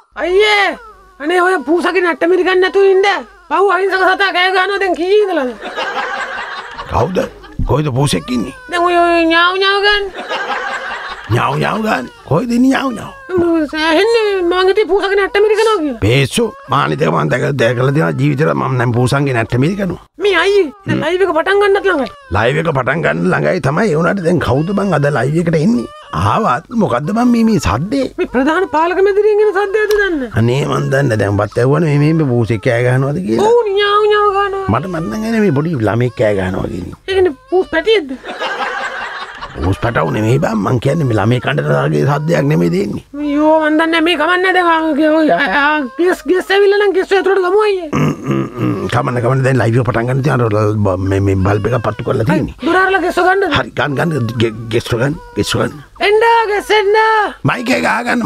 අයියේ අනේ ඔය පූසගේ නැට්ට මිරිකන්න නැතුව ඉන්න. පහුව අහිංසක සතා කෑ ගහනවා දැන් කී ඉඳලාද? කවුද? කොයිද පූසෙක් ඉන්නේ? දැන් ඔය ඥාව් ඥාව් ගන්න. ඥාව් ඥාව් ගන්න. කොයිද ඉන්නේ ඥාව් ඥාව්? සෑහෙන්නේ මං හිතේ පූසගේ නැට්ට මිරිකනවා කියලා. පේසු මානිතක මම දැකලා තියෙනවා ජීවිතේට මම නම් පූසන්ගේ නැට්ට මිරිකනවා. මේ අයියේ දැන් ලයිව් එක පටන් ගන්නත් ළඟයි. ලයිව් එක පටන් ගන්න ළඟයි තමයි. ඒ උනාට දැන් කවුද බං අද ලයිව් එකට එන්නේ? ආවත් මොකද්ද බං මේ සද්දේ? මේ ප්‍රධාන පාලක මැදිරියෙන් එන සද්දයද දන්නේ? අනේ මන් දන්නේ දැන් බත් ඇව්වනේ මේ පූසෙක් කෑ ගහනවාද කියලා. ඔව් ඥාව් ඥාව් ගන්නවා. මට මන් නම් එන්නේ මේ පොඩි ළමෙක් කෑ ගහනවා කියන්නේ. ඒ කියන්නේ පූස් පැටියෙක්ද? පූස් පැටව නෙමෙයි බං මං කියන්නේ මේ ළමේ කණ්ඩායමේ සද්දයක් නෙමෙයි දෙන්නේ. අයියෝ මන් දන්නේ මේ කමන්නේ දැන් ගෙස් ඇවිල්ලා නම් ගෙස් ඇතුලට ගමු අයියේ. කමන්න දැන් ලයිව් එක පටන් ගන්න තියනවා මේ බල්බ් එක පත්තු කරලා තියෙන්නේ. දුරාරලා ගෙස් ගන්නද? හරි ගන්න ගෙස් ගන්න. එන්න ගෙස් එන්න. මයික් එක ගහගන්න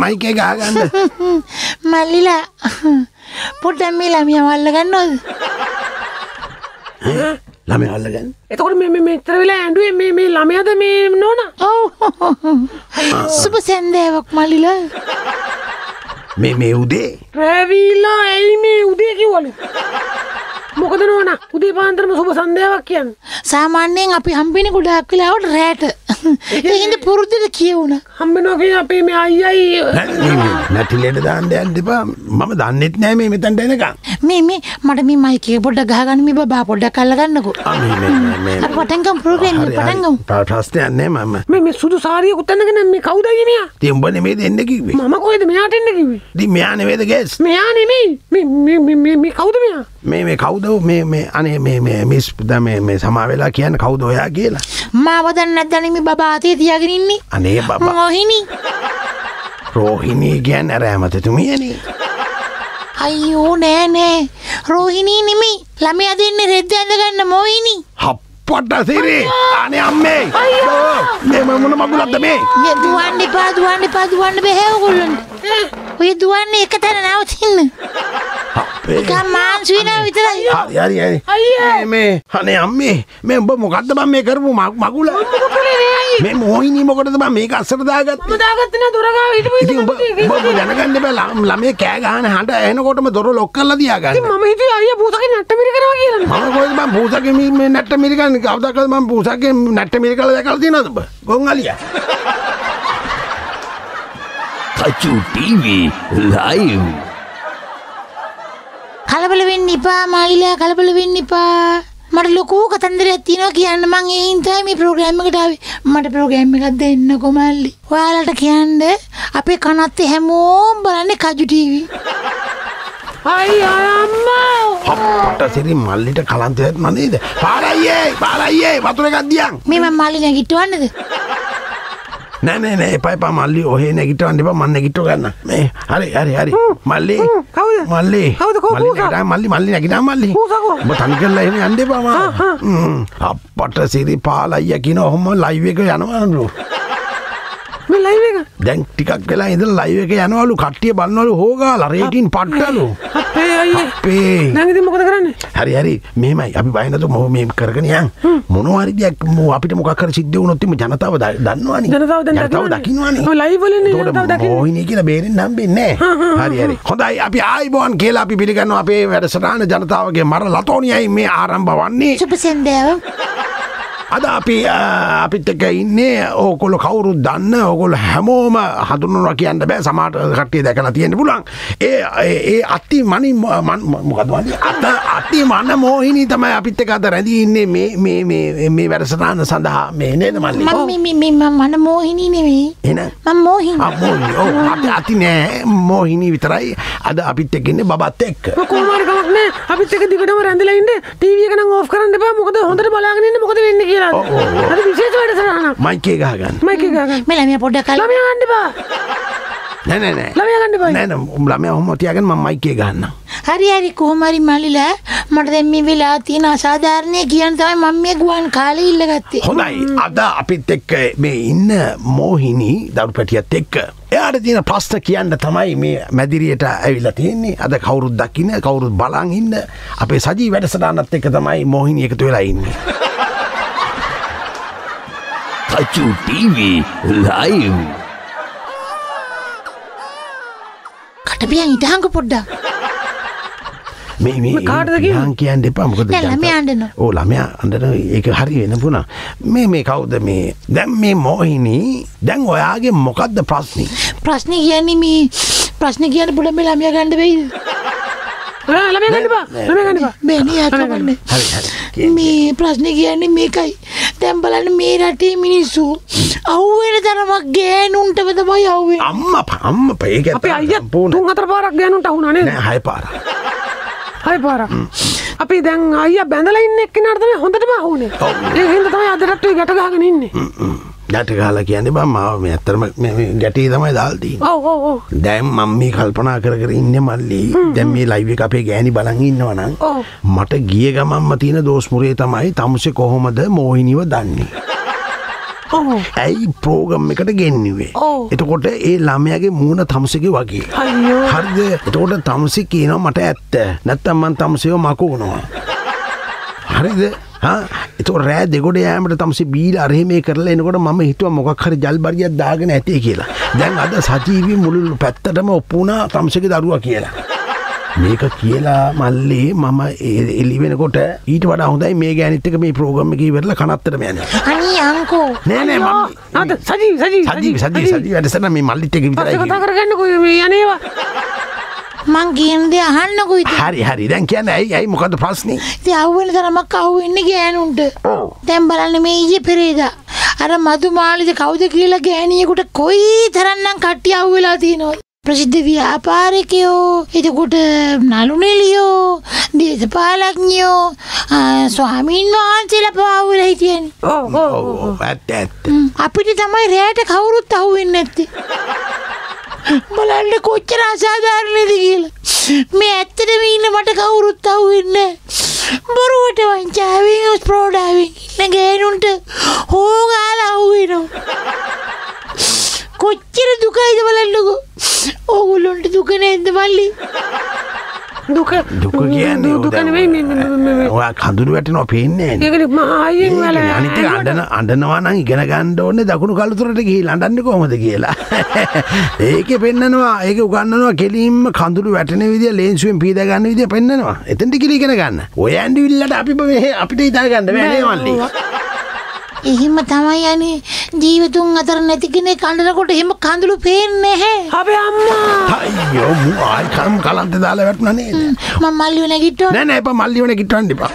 මල්ලිලා පොඩ්ඩක් මේ ළමයා අල්ල ගන්නවද? ළමයා අල්ල ගන්න. එතකොට මේ මෙතර වෙලා ඇඬුවේ මේ ළමයාද මේ නෝනා? ඔව්. සුබ සන්දේවක් මල්ලිලා. මේ උදේ රැවිලා ඇයි මේ උදේ කිව්වලු? මොකද නෝනා උදේ පාන්දරම සුබ සන්ධ්‍යාවක් කියන්නේ? සාමාන්‍යයෙන් අපි හම්බෙන්නේ ගොඩාක් වෙලාවට රැට. ඒකින්ද පුරුද්දට කියවුණා. හම්බෙනවා කියන්නේ අපේ මේ අයියයි නැටිලෙට දාන්න යන්න එපා. මම දන්නෙත් නෑ මේ මෙතනට එනකන්. මේ මට මේ මයික් එක පොඩ්ඩක් ගහගන්න මේ බබා පොඩ්ඩක් අල්ල ගන්නකෝ. මේ අර පටන් ගමු ප්‍රෝග්‍රෑම් එක පටන් ගමු. ප්‍රශ්නයක් නෑ මම. මේ සුදු සාරියකුත් අඳගෙන මේ කවුද අයියේ මෙයා? ඉතින් උඹ නෙමෙයිද එන්න කිව්වේ? මම කොහෙද මෙයාට එන්න කිව්වේ? ඉතින් මෙයා නෙමෙයිද ගේස්? මෙයා නෙමෙයි. මේ කවුද මෙයා? මේ කවුද මේ අනේ මේ මිස් මේ සමා වෙලා කියන්නේ කවුද ඔයා කියලා? මාව දන්නේ නැද්ද මේ බබා අතේ තියාගෙන ඉන්නේ? අනේ බබා. රෝහිණී කියන්නේ අර ඇමතිතුමියනේ. අයියෝ නෑ රෝහිණී නෙමෙයි. ළමයා දෙන්නේ රෙද්ද ඇඳගන්න මොහිනී. හප්පට සිරි. අනේ අම්මේ. මේ මොන මගුලක්ද මේ? මේ දුවන්න එපා දුවන්න බෑ ඔයගොල්ලන්ට. ඔය දුවන්නේ එක තැන නවතින්න. ගම්මාන් සුවිනා විතරයි. හරි. අයියේ මේ අනේ අම්මේ මේ උඹ මොකද්ද මම මේ කරපු මගුල? මේ මොහිනී මොකටද මම මේක අස්සට දාගත්තේ? මම දාගත්තේ නෑ දොර ගාව හිටපු ඉතින් උඹ දැනගන්න බෑ ළමයේ කෑ ගහන හඬ එනකොටම දොර ලොක් කරලා තියාගන්න. ඉතින් මම හිතුවේ අයියා පූසගේ නැට්ට මිරිකනවා කියලා. මම කොහෙද මම පූසගේ මේ නැට්ට මිරිකන්නේ කවදාකද මම පූසගේ නැට්ට මිරිකලා දැකලා තියෙනවද උඹ? ගොන් අලියා. Tachu TV live. කලබල වෙන්න එපා මාලිලා කලබල වෙන්න එපා. මට ලොකු කතන්දරයක් තියෙනවා කියන්න මං ඒ හින්දා මේ ප්‍රෝග්‍රෑම් එකට ආවේ. මට ප්‍රෝග්‍රෑම් එකක් දෙන්නකෝ මල්ලි. ඔයාලට කියන්න අපේ කනත් හැමෝම බලන්නේ කජු ටීවී. අයියා අම්මා. හප්පට සිරි මල්ලිට කලන්තයක් නේද? පාරයියේ වතුර එකක් දියන්. මේ මම මල්ලි නැගිටවන්නද? නෑ එපා මල්ලි ඔහේ නැගිටවන්න එපා මම නැගිටව ගන්න. මේ හරි මල්ලි කවුද? මල්ලි කවුද මල්ලි නැගිටා මල්ලි. ඔබ තනි කරලා එහෙම යන්න එපා මම. අප්පට සිරි පාලයියා කියන ඔහොම ලයිව් එක යනවලු. මේ ලයිව් එක දැන් ටිකක් වෙලා ඉඳලා ලයිව් එක යනවලු කට්ටිය බලනවලු හොගාලා රේටින් පට්ටලු. අපේ දැන් ඉතින් මොකද කරන්නේ? හරි මෙහෙමයි අපි බය නැතුව මේ කරගෙන යන් මොනවා හරි දෙයක් අපිට මොකක් හරි සිද්ධ වුණොත් ඉතින් ජනතාව දන්නවනේ. ජනතාව දකින්නවනේ. ඔය ලයිව් වලින් ජනතාව දකින්නේ. මොහිනී කියලා බේරෙන්න හම්බෙන්නේ නැහැ. හරි. හොඳයි අපි ආයිබෝන් කියලා අපි පිළිගන්නවා අපේ වැඩසටහන ජනතාවගේ මර ලතෝනියයි මේ ආරම්භ වන්නේ. සුබ සන්ධ්‍යාව. අද අපිත් එක්ක ඉන්නේ ඕගොල්ලෝ කවුරුත් දන්න ඕගොල්ලෝ හැමෝම හඳුනනවා කියන්න බෑ සමහර කට්ටිය දැකලා තියෙන්න පුළුවන් ඒ අති මනි මොකද්ද අති මන මොහිනී තමයි අපිත් එක්ක අද රැඳී ඉන්නේ මේ වැඩසටහන සඳහා මේ නේද මල්ලි මම මන මොහිනී නෙවෙයි එහෙනම් මම මොහිනී මොහිනී ඔව් අති නෑ මොහිනී විතරයි අද අපිත් එක්ක ඉන්නේ බබත් එක්ක කොහොමද කමක් නෑ අපිත් එක්ක දිගටම රැඳලා ඉන්න ටීවී එක නම් ඕෆ් කරන්න එපා මොකද හොඳට බලාගෙන ඉන්න මොකද වෙන්නේ කියලා අද විශේෂ වැඩසටහන මයික් එක ගහගන්න මේ ළමයා පොඩ්ඩක් ළමයා ගන්න එපා නෑ ළමයා ගන්න එපා නෑ ළමයා ඔහොම තියාගෙන මම මයික් එක ගන්නම් හරි කොහොම හරි මල්ලිලා මට දැන් මේ වෙලාව තියෙන අසාධාරණේ කියන තමයි මම මේ ගුවන් කාලේ ඉල්ලගත්තේ හොඳයි අද අපිත් එක්ක මේ ඉන්න මොහිනී දරුපැටියත් එක්ක එයාට තියෙන ප්‍රශ්න කියන්න තමයි මේ මැදිරියට ඇවිල්ලා තියෙන්නේ අද කවුරුත් දකින්න කවුරුත් බලන් ඉන්න අපේ සජී වැඩසටහනත් එක්ක තමයි මොහිනී එකතු වෙලා ඉන්නේ Tachu TV live. පියන් ඉතහංග පොඩ්ඩක්. මේ කාටද කියන්නේ? යන් කියන්න එපා මොකද දැන් ළමයා අඬනවා. ඕ ළමයා අඬන ඒක හරි වෙන පුණා. මේ කවුද මේ දැන් මේ මොහිනී දැන් ඔයාගේ මොකද්ද ප්‍රශ්නේ? ප්‍රශ්නේ කියන්නේ බුල මේ ළමයා ගන්න වෙයිද? ළමයා ගන්න එපා. මේ නියා කවන්නේ. හරි. මේ ප්‍රශ්නේ කියන්නේ මේකයි. දැන් බලන්න මේ රටේ මිනිස්සු අහුවෙන තරමක් ගෑනුන්ටම තමයි අහුවෙන්නේ. අම්මා ඒක අපේ අයියා 3-4 පාරක් ගෑනුන්ට අහුණා නේද? නෑ 6 පාරක්. 6 පාරක්. අපි දැන් අයියා බැඳලා ඉන්න එක්කෙනාට තමයි හොඳටම අහුනේ. ඒ හින්දා තමයි අදටත් ඔය ගැට ගහගෙන ඉන්නේ. ගැට ගහලා කියන්නේ බං මාව මේ ඇත්තටම මේ ගැටේ තමයි දාලා තියෙන්නේ. ඔව්. දැන් මම මේ කල්පනා කර ඉන්නේ මල්ලි. දැන් මේ ලයිව් එක අපේ ගෑණි බලන් ඉන්නවා නම් මට ගිය ගමන්ම තියෙන දෝස්මුරේ තමයි තමුසේ කොහොමද මොහිනිව දන්නේ. ඇයි ප්‍රෝග්‍රම් එකට ගෙන්නුවේ. එතකොට ඒ ළමයාගේ මූණ තමුසේගේ වගේ. හරිද? එතකොට තමුසේ කියනවා මට ඇත්ත. නැත්තම් මං තමුසේව මකුවනවා. හරිද? එතකොට රෑ දෙගොඩ යෑමට තමුසේ බීලා අරහෙ මේ කරලා එනකොට මම හිතුවා මොකක් හරි ජල් බරියක් දාගෙන ඇතේ කියලා. දැන් අද සජීවී මුළු පැත්තටම ඔප්පු වුණා තමුසේගේ දරුවා කියලා. මේක කියලා මල්ලේ මම එළි වෙනකොට ඊට වඩා හොඳයි මේ ගෑනිත් එක මේ ප්‍රෝග්‍රෑම් එකේ ඉවරලා කනත්තට යන්නේ. අනේ අංකෝ. නෑ මම අද සජීවී වැඩසටහන මේ මල්ලිත් එක විතරයි. කතා කරගන්නකෝ මේ යන්නේවා. මං කියන්නේ අහන්නකෝ ඉතින්. හරි. දැන් කියන්නේ ඇයි මොකද්ද ප්‍රශ්නේ? ඉතින් අහුවෙන තරමක් අහුවෙන්නේ ගෑනුන්ට. දැන් බලන්න මේ ඊයේ පෙරේදා අර මදුමාලිද කවුද කියලා ගෑණියෙකුට කොයි තරම්නම් කට්ටිය අහුවෙලා තියෙනවද? ප්‍රසිද්ධ ව්‍යාපාරිකයෝ, එතකොට නළු නිළියෝ, දේශපාලඥයෝ, ස්වාමීන් වහන්සේලා පාවුලා හිටියනේ. ඔව් ඇත්ත. අපිට තමයි රැයට කවුරුත් අහුවෙන්නේ නැත්තේ. බලන්න කොච්චර අසාධාරණද කියලා. මේ ඇත්තටම ඉන්න මට කවුරුත් අහුවෙන්නේ නැහැ. බොරුවට වංචාවෙන් ප්‍රෝඩාවෙන් ඉන්න ගෑනුන්ට හොගාලා අහුවෙනවා. කොච්චර දුකයිද බලන්නකෝ. ඕගොල්ලොන්ට දුක නැද්ද මල්ලි? දුක කියන්නේ දුක නෙවෙයි ඔයා කඳුළු වැටෙනවා පේන්නේ නැහැ. ඒකනේ මම ආයෙත් වල අනිත් එක අඬනවා නම් ඉගෙන ගන්න ඕනේ දකුණු කළුතරට ගිහිල්ලා අඬන්නේ කොහොමද කියලා. ඒකේ පෙන්නනවා ඒක උගන්වනවා කෙලින්ම කඳුළු වැටෙන විදිය ලේන්සුවෙන් පීදා ගන්න විදිය පෙන්නනවා. එතෙන්ට කියලා ඉගෙන ගන්න. ඔය ඇඬවිල්ලට අපිට හිතා ගන්න බෑ නේ මල්ලි. එහෙම තමයි යන්නේ. ජීවිතුන් අතර නැති කෙනෙක් අඬනකොට එහෙම කඳුළු පේන්නේ නැහැ. අපේ අම්මා. අයියෝ මු ආයි කලන්ත දාලා වැටුණා නේද? මම මල්ලිව නැගිට්ටුවා. නෑ එපා මල්ලිව නැගිටවන්න එපා.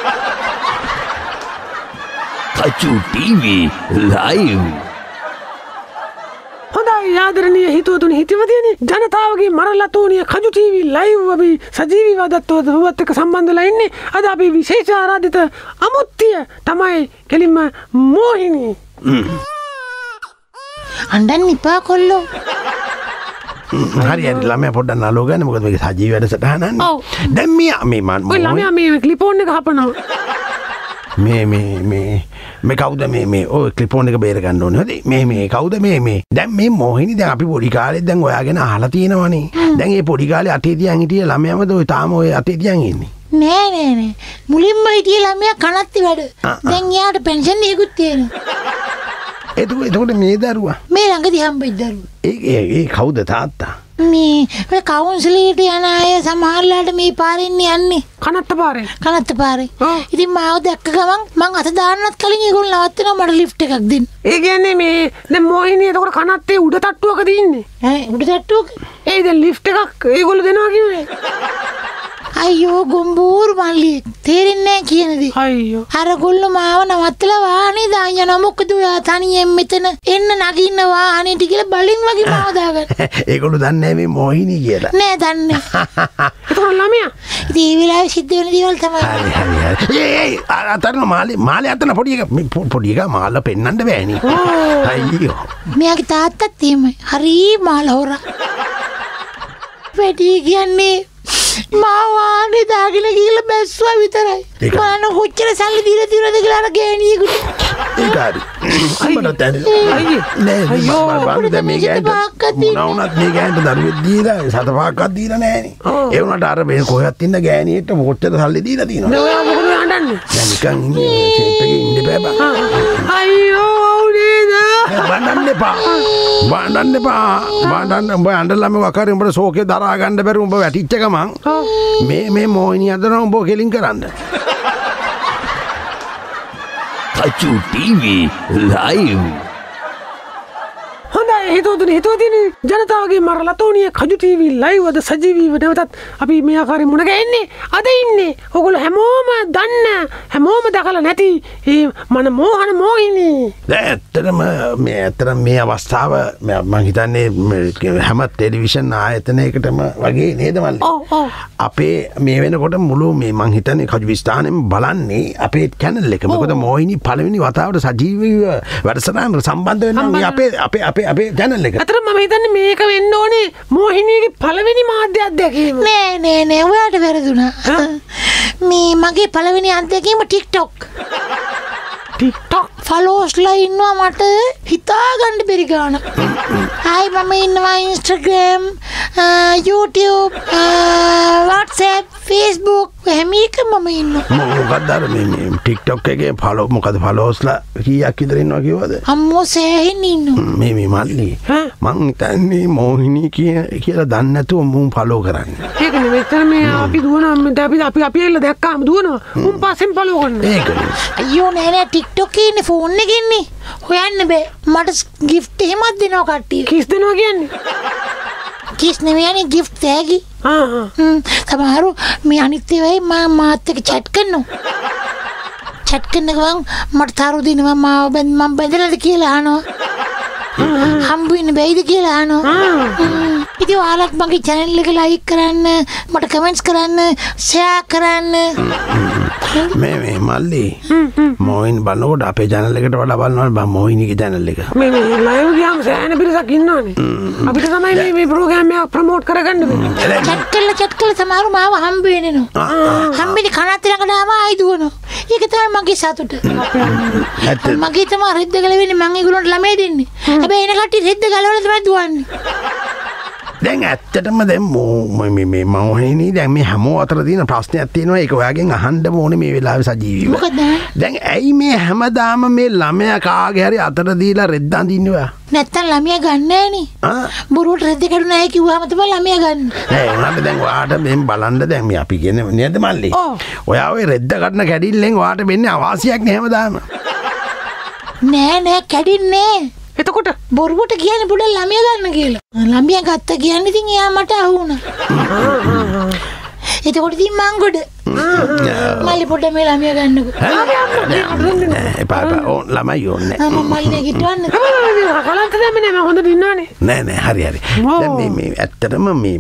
Tachu TV live. හොඳයි ආදරණීය හිතවතුනි හිතවදියනි ජනතාවගේ මරලතෝනිය කජු ටීවී ලයිව් අපි සජීවීව අදත් එක්ක සම්බන්ධ වෙලා ඉන්නේ. අද අපි විශේෂ ආරාධිත අමුත්තිය තමයි කෙලින්ම මොහිනී. අඬන්න එපා කොල්ලෝ. හරි ළමයා පොඩ්ඩක් නලෝ ගන්න මොකද මේක සජීවී වැඩසටහනන්නේ. දැන් මේ ඔය ළමයා මේ ක්ලිපෝන් එක හපනවා. මේ කවුද මේ ඔය ක්ලිපෝන් එක බේර ගන්න ඕනේ හරි මේ කවුද මේ දැන් මේ මොහිනී දැන් අපි පොඩි කාලේ දැන් ඔයාගෙන අහලා තියෙනවනේ දැන් මේ පොඩි කාලේ අතේ තියන් හිටිය ළමයාමද ඔය තාම ඔය අතේ තියන් ඉන්නේ නෑ මුලින්ම හිටිය ළමයා කනත්ති වැඩ දැන් යාට පෙන්ෂන් එකකුත් තියෙනවා එතකොට මේ දරුවා මේ ළඟදී හම්බෙච්ච දරුවා ඒ කවුද තාත්තා මේ කවුන්සිලේට යන අය සමහරලාට මේ පාරෙන් යන්නේ කනත්ත පාරේ. ඉතින් මාව දැක්ක ගමන් මං අත දාන්නත් කලින් ඒගොල්ලෝ නවත්තනවා මට ලිෆ්ට් එකක් දෙන්න. ඒ කියන්නේ මේ දැන් මොහිනී එතකොට කනත්තේ උඩ තට්ටුවකද ඉන්නේ? උඩ තට්ටුවක? ඒ දැන් ලිෆ්ට් එකක් ඒගොල්ලෝ දෙනවා කිව්වේ. අයියෝ ගොම්බූර් මල්ලි තේරෙන්නේ නැහැ කියන දේ. අයියෝ. අර ගොල්ලෝ මාව නවත්තලා වාහනේ දාන්න යනවා. මොකද ඔයා තනියෙන් මෙතන එන්න නගින්න වාහනේට කියලා බලින් වගේ මාව දාගන්න. ඒගොල්ලෝ දන්නේ නැහැ මේ මොහිනී කියලා. නෑ දන්නේ. ඒතකොට ළමයා. ඉතින් ඒ වෙලාවේ සිද්ධ වෙන දේවල් තමයි. හරි. ඒ අතරන මාලේ අතන පොඩි එක මාල පෙන්නන්න බෑනේ. අයියෝ. මෙයාගේ තාත්තත් එහෙමයි. හරි මාල හොරා. වැඩි කියන්නේ මාවානේ දාගෙන ගිහලා බැස්සුවා විතරයි. බලන්න කොච්චර සල්ලි දීලා තියෙනවද කියලා අර ගෑණියෙකුට. ඒක හරි. අම්මට තැන්නේ. නෑ අයියෝ දැන් මේ ගෑනට මොනවුනත් මේ ගෑනට දරුවෙක් දීලා සත පහක්වත් දීලා නෑනේ. ඒ වුණාට අර මේ කොහෙවත් ඉන්න ගෑණියට කොච්චර සල්ලි දීලා තියෙනවද? නෑ ඔයා මොකද අඬන්නේ? දැන් නිකන් ඉන්නේ ෂේප් එකේ ඉන්න බෑ බං. අයියෝ නේද? බණ්ඩන්න එපා. බණ්ඩන්න එපා. බණ්ඩන්න උඹ අඬලාම වකාරේ උඹට ශෝකේ දරා ගන්න බැරි උඹ වැටිච්ච ගමන් මේ මොහිනී හදනවා උඹ කෙලින් කරන්න. Tachu TV live. හොඳයි හිතවතුනි ජනතාවගේ මරලතෝනිය කජු TV ලයිව් අද සජීවීව නැවතත් අපි මේ ආකාරයෙන් මුණ ගැහෙන්නේ. අද ඉන්නේ ඔයගොල්ලෝ හැමෝම දන්න හැමෝම දැකලා නැති මන මෝහන මොහිනී. ඇත්තටම මේ අවස්ථාව මම හිතන්නේ හැම ටෙලිවිෂන් ආයතනයකටම වගේ නේද මල්ලි? අපේ මේ වෙනකොට මුළු මේ මං හිතන්නේ කජු විස්ථානෙම බලන්නේ අපේ channel එක. මොකද මොහිනී පළවෙනි වතාවට සජීවීව වැඩසටහන සම්බන්ධ වෙනවා අපේ channel එක. අතර මම හිතන්නේ මේක වෙන්න ඕනේ මොහිනීගේ පළවෙනි මාධ්‍ය අධ්‍යක්ෂකව. නෑ ඔයාට වැරදුනා. මේ මගේ පළවෙනි අධ්‍යක්ෂකම TikTok. ෆලෝස්ලා ඉන්නවා මට හිතා ගන්න බැරි ගාන. හායි මම ඉන්නවා Instagram, YouTube, WhatsApp, Facebook හැම එකම මම ඉන්නවා. මොකක්ද අර මේ TikTok එකේ මොකද ෆලෝස්ලා කීයක් විතර ඉන්නවා කිව්වද? අම්මෝ සෑහෙන්න ඉන්නවා. මේ මල්ලි මං හිතන්නේ මොහිනී කියලා දන්නේ නැතුව මුන් ෆලෝ කරන්නේ. ඒක නෙමෙයි මෙතන මේ අපි දුවනවා අපි එල්ල දැක්කාම දුවනවා. මුන් පස්සෙන් ෆලෝ කරනවා. ඒකනේ. අයියෝ නෑ TikTok එකේ ඉන්නේ ෆෝන් එකේ ඉන්නේ. හොයන්න බෑ. මට gift එහෙමත් දෙනවා කට්ටිය. කිස් දෙනවා කියන්නේ? කිස් නෙවෙයි gift තෑගි. සමහරු මේ අනිත් ඒවායි මාත් එක්ක chat කරනවා. chat කරන ගමන් මට තරු දෙනවා මම බැඳලාද කියලා අහනවා. හම්බ වෙන්න බැයිද කියලා අහනවා. ඉතින් ඔයාලත් මගේ channel එක like කරන්න, මට comments කරන්න, share කරන්න. මේ මල්ලි මොහිනී බලනකොට අපේ channel එකට වඩා බලනවා මොහිනීගේ channel එක. මේ live ගියාම සෑහෙන පිරිසක් ඉන්නවනේ. අපිට තමයි මේ program එක promote කරගන්න වෙන්නේ. chat කළා සමහරු මාව හම්බ වෙනවා. හම්බෙන්නේ කනත් ළඟට ආව ආයි දුවනවා. ඒක තමයි මගේ සතුට. මගේ තමයි රෙද්ද ගලවෙන්නේ මම ඒගොල්ලන්ට ළමයි දෙන්නේ. හැබැයි එන කට්ටිය රෙද්ද ගලවලා තමයි දුවන්නේ. දැන් ඇත්තටම දැන් මේ මොහිනී දැන් මේ හැමෝ අතර තියෙන ප්‍රශ්නයක් තියෙනවා. ඒක ඔයාගෙන් අහන්න ඕනේ මේ වෙලාවේ සජීවීව. මොකද? දැන් ඇයි මේ හැමදාම මේ ළමයා කාගේ හරි අතට දීලා රෙද්ද අඳින්නේ ඔයා? නැත්තම් ළමයා ගන්න නෑනේ. බොරුවට රෙද්ද කැඩුනේ නැහැ කිව්වම තමයි ළමයා ගන්න. නෑ උනාට දැන් ඔයාට මෙන් බලන්න දැන් මේ අපි කියන්නේ නේද මල්ලි? ඔයා ඔය රෙද්ද ගන්න කැඩිල්ලෙන් ඔයාට වෙන්නේ අවාසියක් නේ හැමදාම. නෑ කැඩින්නේ. එතකොට බොරුවට කියන්නේ පොඩ ළමයා ගන්න කියලා. ළමයා ගත්ත කියන්නේ ඉතින් එයා මට අහුණා. එතකොට ඉතින් මං ගොඩ මල්ලි පොඩ මේ ළමයා ගන්නකෝ. එපා ඕන් ළමයි ඕනේ. මම මල්ලි ගිටවන්න. කලන්ත දෙන්නේ මම හොඳට ඉන්නවනේ. නෑ හරි. දැන් මේ ඇත්තටම මේ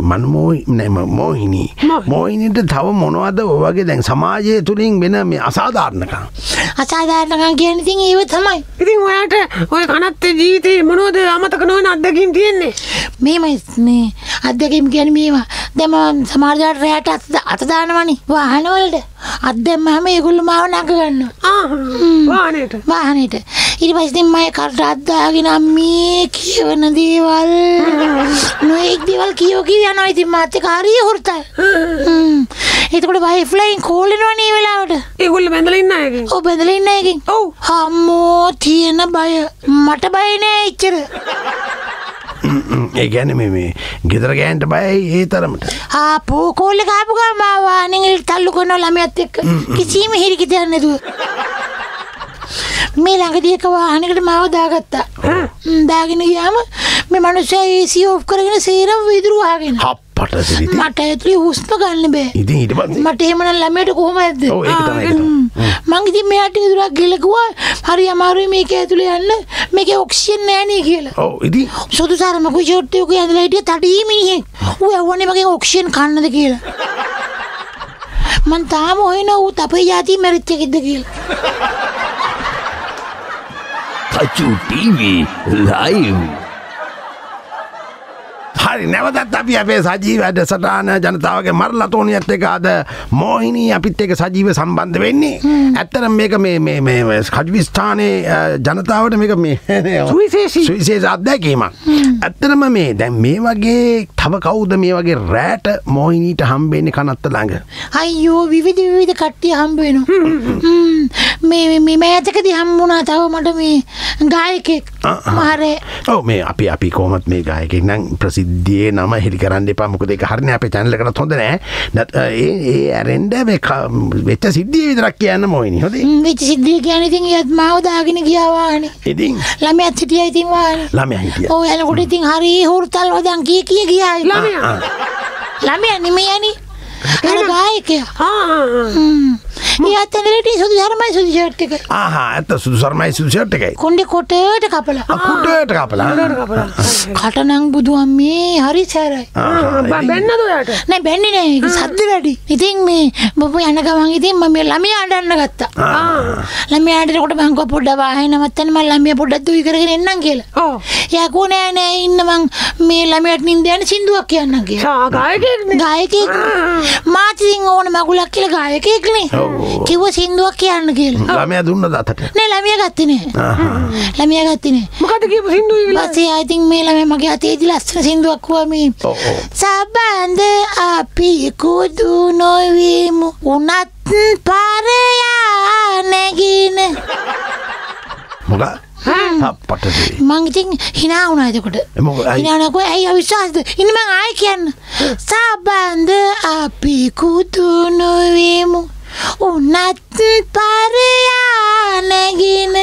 මොහිනීට තව මොනවද ඔය වගේ දැන් සමාජය තුලින් වෙන මේ අසාධාරණකම් කියන්නේ ඉතින් ඒව තමයි. ඉතින් ඔයාට ඔය කනත් ජීවිතේ මොනවද අමතක නොවන අත්දැකීම් තියෙන්නේ? මේ අත්දැකීම් කියන්නේ මේවා. දැන් මම සමහර දවල්ට රැයට අත දානවනේ වාහන වලට. අත් දැම්මම ඒගොල්ලෝ මාව නග ගන්නවා. වාහනේට. ඊට පස්සේ මම කරට අත් දාගෙන මේ කියවන දේවල් නොඑක් දේවල් කියව යනවා. ඉතින් මාත් එක්ක හරිය හොරතල්. එතකොට වයිෆ්ලයින් කෝල් එනවනේ මේ වෙලාවට. ඒගොල්ලෝ බැඳලා ඉන්න අයගෙන්. ඔව් බැඳලා ඉන්න අයගෙන්. ඔව්. අම්මෝ තියෙන බය. මට බය නෑ එච්චර. ඒ කියන්නේ මේ ගෙදර ගෑනට බයයි ඒ තරමට. ආපෝ කෝල් එක ආපු ගමන් මාව වාහනේ තල්ලු කරනවා ළමයාත් එක්ක. කිසිම හිරිකිතයක් නැතුව. මේ ළඟදී එක වාහනයකට මාව දාගත්තා. දාගෙන ගියාම මේ මිනිස්සයා AC ඔෆ් කරගෙන සේරම විදුරු වහගෙන. මට ඇතුලේ හුස්ම ගන්න බෑ. ඉතින් ඊට පස්සේ මට එහෙමනම් ළමයට කොහොමද? ඔව් ඒක තමයි. මං ඉතින් මෙයාට විදුරක් ගිලකුවා හරි අමාරුයි මේක ඇතුලේ යන්න. මේකේ ඔක්සිජන් නෑ නේ කියලා. ඔව් ඉතින් සුදු සාරම කුෂෝට් එකේ ඇඳලා හිටිය තඩී මිනිහෙක්. ඌ යවන්නේ මගේ ඔක්සිජන් කන්නද කියලා. මං තාම හොයනවා ඌ අපේ යටි මැරිච්ච එකද කියලා. Tachu TV live. හරි නැවතත් අපි අපේ සජීව වැඩසටහන ජනතාවගේ මරලතෝනියත් එක අද මෝහිනී අපිත් එක්ක සජීව සම්බන්ධ වෙන්නේ. ඇත්තටම මේක මේ කජුවිස්ථානයේ ජනතාවට මේක මේ සුවිශේෂ අත්දැකීමක්. ඇත්තටම මේ දැන් මේ වගේ තව කවුද මේ වගේ රැට මෝහිනීට හම්බෙන්නේ කනත්ත ළඟ? අයියෝ විවිධ කට්ටිය හම්බ වෙනවා. මේ මෑතකදී හම්බුණා තව මට මේ ගායකෙක් මහරේ. ඔව් මේ අපි කොහොමත් මේ ගායකෙක් නම් ප්‍රසිද්ධියේ නම හෙලි කරන්න එපා. මොකද ඒක හරිනේ අපේ channel එකටත් හොඳ නෑ. ඒ ඇරෙන්න මේ වෙච්ච සිද්ධිය විතරක් කියන්න මොයිනි. හොඳේ. වෙච්ච සිද්ධිය කියන්නේ ඉතින් ඊයත් මාව දාගෙන ගියා වානේ. ඉතින් ළමයාත් හිටියා ඉතින් වානේ. ළමයා හිටියා. ඔව් එනකොට ඉතින් හරි හුරුතල් වදන් කී ගියා. ළමයා නෙමෙයිනේ. අර ගායකයා. ඊයත් එනරේටි සුදු සර්මයි සුදු ෂර්ට් එක. ඇත්ත සුදු සර්මයි සුදු ෂර්ට් එකයි. කොණ්ඩේ කොටේට කපලා. කොටේට කපලා. කටනං බුදු අම්මේ හරි සැරයි. බැන්නද ඔයාට? නෑ බැන්නේ නෑ. ඒක සද්ද වැඩි. ඉතින් මේ බබු යන ගමන් ඉතින් මම ළමයා අඬන්න ගත්තා. ළමයා අඬනකොට මං කිව්වා පොඩ්ඩක් වාහේ නවත්තන්න මම ළමයා පොඩ්ඩක් දුයි කරගෙන එන්නම් කියලා. ඔව්. එයා කෝ නෑ ඉන්න මං මේ ළමයාට නින්ද යන සින්දුවක් කියන්නම් කියලා. ගායකයෙක්. මාත් ඉතින් ඕන මගුලක් කියලා ගායකයෙක්නේ. කිව්ව සින්දුවක් කියන්න කියලා. ළමයා දුන්නද අතට? නෑ ළමයා ගත්තේ නෑ. ළමයා ගත්තේ නෑ. මොකද කියපු සින්දුව කියලා? පස්සේ I think මේ ළමයා මගේ අතේදී ලස්සන සින්දුවක් කිව්වා මේ. සබඳ අපි කුදු නොවීමු උනත් පාරයා නැගින. මොකක්? අපටදී. මං ඉතින් hina වුණා එතකොට. hina නකෝ ඇයි අවිශ්වාසද? ඉන්න මං ආයි කියන්න. සබඳ අපි කුදු නොවීමු උනත් පාරයා නැගින.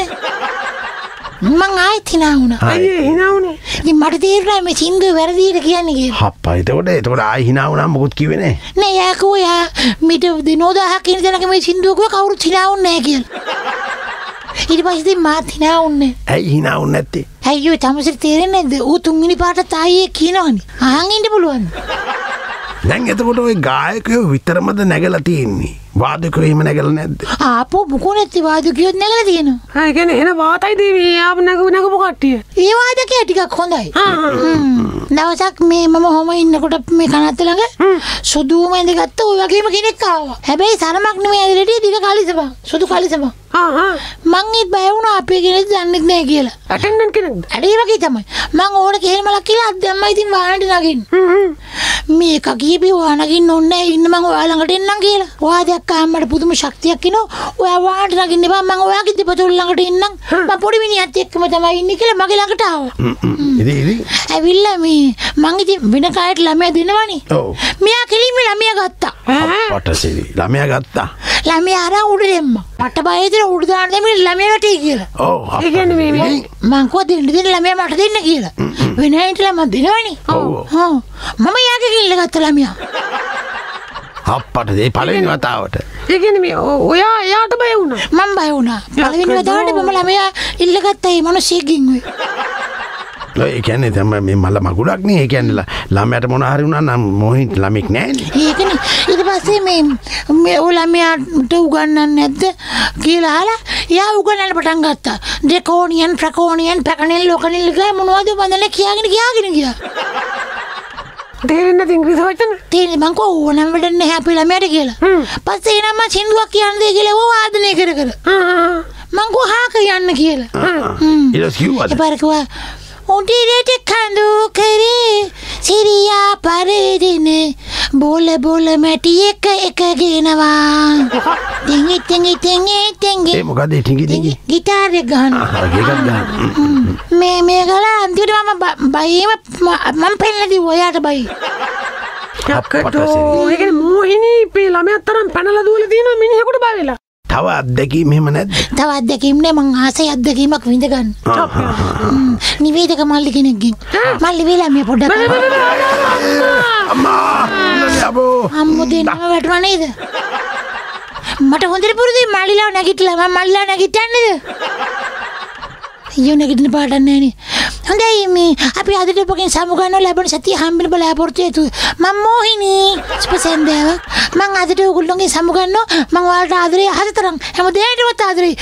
මං ආයෙත් hina වුණා. අයියේ hina වුණේ. ඉතින් මට තේරුණා මේ සින්දුව වැරදියට කියන්නේ කියලා. හප්පා එතකොට ආයෙ hina වුණා මොකුත් කිව්වේ නෑ. නෑ යා කෝයා මිට දිනෝදාහක් කියන තැනක මේ සින්දුව කිව්ව කවුරුත් hina වුන්නේ නෑ කියලා. ඊට පස්සේ ඉතින් මාත් hina වුන්නේ. ඇයි hina වුන්නේ නැත්තේ? අයියෝ තමසට තේරෙන්නේ නැද්ද? ඌ තුන්වෙනි පාටත් ආයේ කියනවනේ. අහන් ඉන්න පුළුවන්. දැන් එතකොට ওই ගායකයෝ විතරමද නැගලා තියෙන්නේ? වාදකයෝ එහෙම නැගලා නැද්ද? ආපෝ මොකෝ නැති වාදකයෝත් නැගලා තියෙනවා. ඒ කියන්නේ එන වාතයි දේවී ආපු නගපු කට්ටිය. ඒ වාදකයා ටිකක් හොඳයි. දවසක් මේ මම හොම ඉන්නකොට මේ කනත් ළඟ සුදුම ඉඳගත්ත ඔය වගේම කෙනෙක් ආවා. හැබැයි සරමක් නෙමෙයි ඇදලටි දිග කලිසම. සුදු කලිසම. මං ඊත් බය වුණා අපේ කෙනෙක් දන්නෙත් නෑ කියලා. ඇටෙන්ඩන්ට් කෙනෙක්ද? ඇඩේ වගේ තමයි. මං ඕන කෙහෙමලක් කියලා අත් දැම්මා ඉතින් වාහනේට නගින්න. මේක කීපේ වාහනකින් ඕනේ ඉන්න මං ඔයා ළඟට එන්නම් කියලා. ඔයා දැක්කම මට පුදුම ශක්තියක් එනවා. ඔයා වාහනේට නගින්න එපා මං ඔයාගේ දෙපතුල් ළඟට එන්නම්. මං පොඩි මිනිහත් එක්කම තමයි ඉන්නේ කියලා මගේ ළඟට ආවා. ඉතින් ඇවිල්ලා මේ මං ඉතින් වෙන කායට ළමයා දෙනවනේ. ඔව්. මෙයා කෙලින්ම ළමයා ගත්තා. අපටසෙවි ළමයා ගත්තා. ළමයා අර උඩ දෙම්මා. මට බය හිතෙන උඩ දාන්න දෙමින් ළමයා වැටේ කියලා. ඔව්. ඒ කියන්නේ මේ මං කෝ දෙන්න ළමයා මට දෙන්න කියලා. වෙන හිටලා මම දෙනවනේ. ඔව්. මම යාගේ කිල්ල ගත්ත ළමයා. අපට ඒ පළවෙනි වතාවට. ඒ කියන්නේ මේ ඔයා එයාට බය වුණා. මම බය වුණා. පළවෙනි වතාවට මම ළමයා ඉල්ලගත්තා ඒ මිනිස්සෙක්ගෙන් ඔය. ඒ කියන්නේ තමයි මේ මල මගුලක් නේ. ඒ කියන්නේ ළමයාට මොන හරි වුණා නම් මොහින් ළමෙක් නෑනේ. ඒකනේ. ඊට පස්සේ මේ ඔය ළමයාට උගන්වන්නේ නැද්ද කියලා අහලා එයා උගන්වන්න පටන් ගත්තා. ඩ්‍රැකෝනියන්, ප්‍රකෝනියන්, පැකනෙල්, ලොකනෙල් කියලා මොනවද බඳලා කියාගෙන ගියා. තේරෙන්නේ නැති ඉංග්‍රීසි වචන. තේරෙන්නේ මං කෝ ඕනම වැඩක් නැහැ අපේ ළමයාට කියලා. පස්සේ එනම මම සින්දුවක් කියන්නේ කියලා ඕව වාදනය කර. මං කෝ හා කියන්න කියලා. ඊට කිව්වද? ඒපාරකවා උඩිරට කඳු කරේ සිරියා පරදින බෝල මැටි එක ගෙනවා. ටිංගි ඒ මොකද ටිංගි ගිටාර් එක ගහනවා. ඒකත් ගන්න. මේ ගලා අන්තිමට මම බයිම මම පෙන්නලා දිව්වා යාට බයි. අප්පටෝ ඒ කියන්නේ මෝහිනී මේ ළමයාත් තරම් පැනලා දුවලා තියෙනවා මිනිහෙකුට බය වෙලා. තව අත්දැකීම් එහෙම නැද්ද? තව අත්දැකීම් නේ මං ආසයි අත්දැකීමක් විඳ ගන්න. නිවේදක මල්ලි කෙනෙක්ගෙන්. මල්ලි වෙලා මේ පොඩ්ඩක්. අම්මා නබෝ. අම්මෝ දෙන්නම වැටුණා නේද? මට හොඳට පුරුදුයි මල්ලිලා නැගිටලා මම මල්ලිලා නැගිටන්නේද? අයියෝ නැගිටින්න පාඩම් නැහනේ. හොඳයි මේ අපි අදට ඔබගෙන් සමුගන්න ලැබෙන සතිය හම්බෙන්න බලාපොරොත්තු වෙතු. මම මෝහිනී ස්පෙසෙන්දේව. මම අදට ඔයගොල්ලෝගෙන් සමුගන්නවා. මම ඔයාලට ආදරේ හදතරම් හැමදේටම ආදරේ.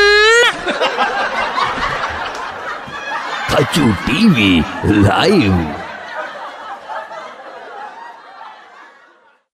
Tachu TV live.